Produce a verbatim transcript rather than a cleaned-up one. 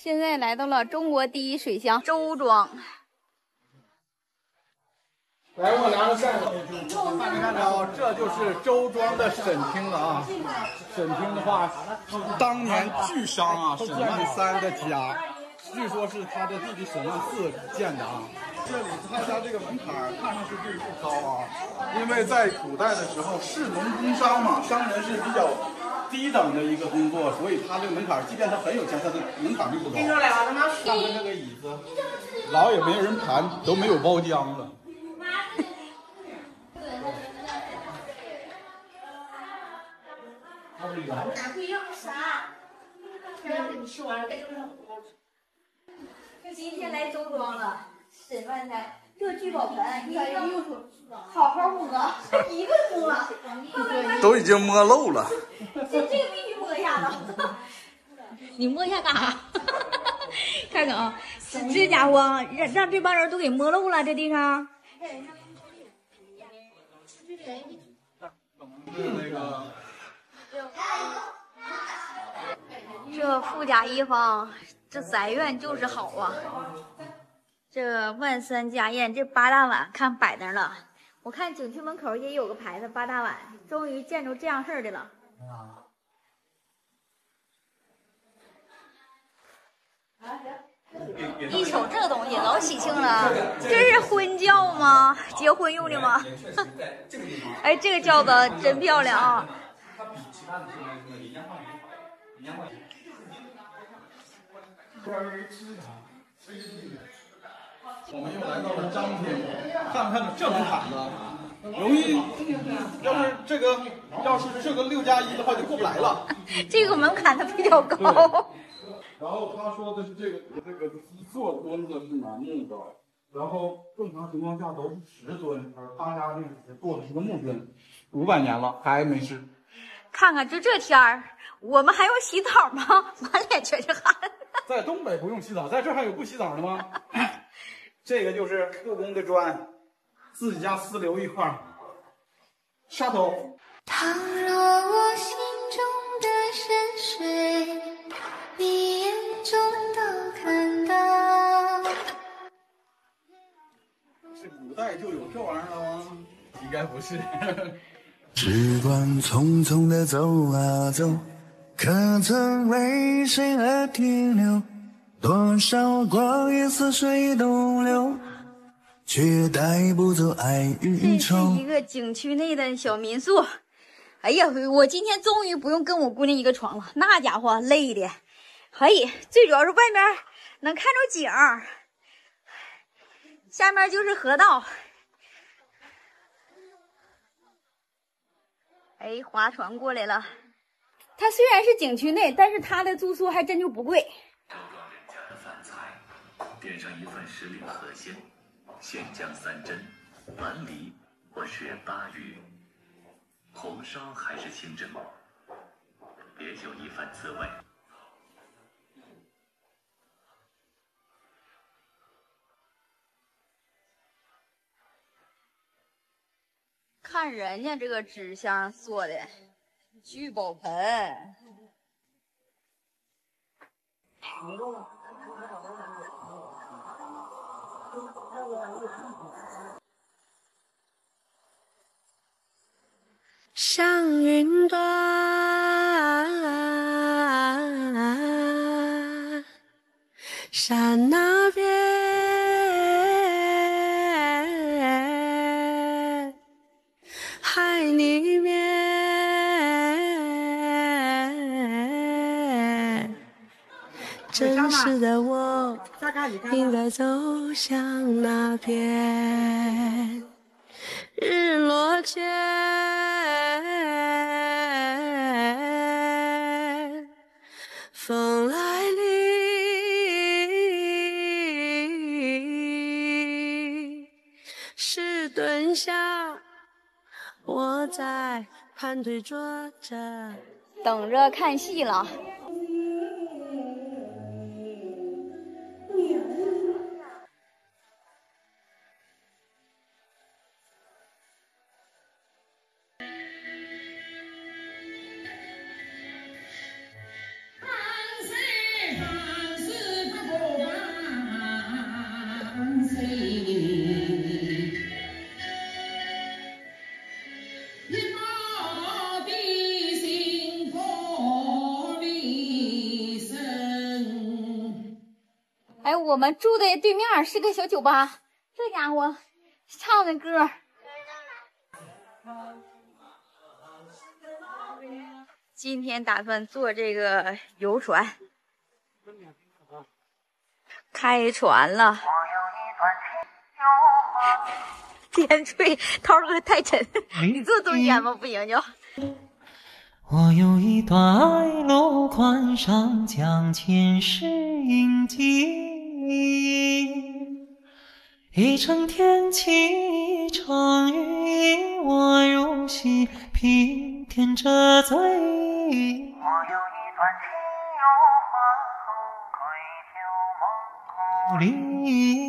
现在来到了中国第一水乡周庄。 来，我拿个扇子。你看着，这就是周庄的审厅了啊。审厅的话，当年巨商啊沈万三的家，据说是他的弟弟沈万四建的啊。这里他家这个门槛看上去并不高啊，因为在古代的时候，士农工商嘛，商人是比较低等的一个工作，所以他这个门槛，即便他很有钱，他的门槛并不高。看看这个椅子，老也没有人盘，都没有包浆了。 今天来周庄了，沈万三，这聚宝盆，你看这用处好好摸，一个摸， 都已经摸漏了。 这这个必须摸一下子。你摸一下干啥？看看啊，这家伙让让这帮人都给摸漏了，这地上。 那个。 这富甲一方，这宅院就是好啊！这万三家宴，这八大碗看摆那了。我看景区门口也有个牌子，八大碗，终于见着这样式儿的了。一瞅这东西老喜庆了，这是婚轿吗？结婚用的吗？哎，这个轿子真漂亮啊！ 我们又来到了张天，看看这门槛子，容易，要是这个要是这个六加一的话就过不来了。 这个门槛它比较高。 然后他说的是这个这个坐墩子是楠木的，然后正常情况下都是石墩，而他家那个是做的是个木墩，五百年了还没事。 看看就这天儿，我们还用洗澡吗？满脸全是汗。 在东北不用洗澡，在这儿还有不洗澡的吗？这个就是故宫的砖，自己家私留一块沙头。 倘若我心中的深水，你眼中都看到。 是古代就有这玩意儿了吗？应该不是。 时光匆匆的走啊走，可曾为谁而停留？多少光阴似水东流，却带不走爱与愁。 这是一个景区内的小民宿。哎呀，我今天终于不用跟我姑娘一个床了，那家伙累的。嘿，最主要是外面能看着景儿，下面就是河道。哎，划船过来了。它虽然是景区内，但是它的住宿还真就不贵。 周庄人家的饭菜，点上一份十里河鲜、鲜酱三珍、丸梨或是鲅鱼，红烧还是清蒸，别有一番滋味。 看人家这个纸箱做的聚宝盆， 上云端，山那边，海里面，真实的我应该走向那边。日落前，风来临，是蹲下，我在盘腿坐着， 等着看戏了。 哎，我们住的对面是个小酒吧，这家伙唱的歌。今天打算坐这个游船，开船了。天吹，涛哥太沉，你坐中间吧，不行就。 我有一段爱路宽上将前世印记，一程天晴一程雨，我如戏平添着醉。我有一段情由黄土，归旧梦故里。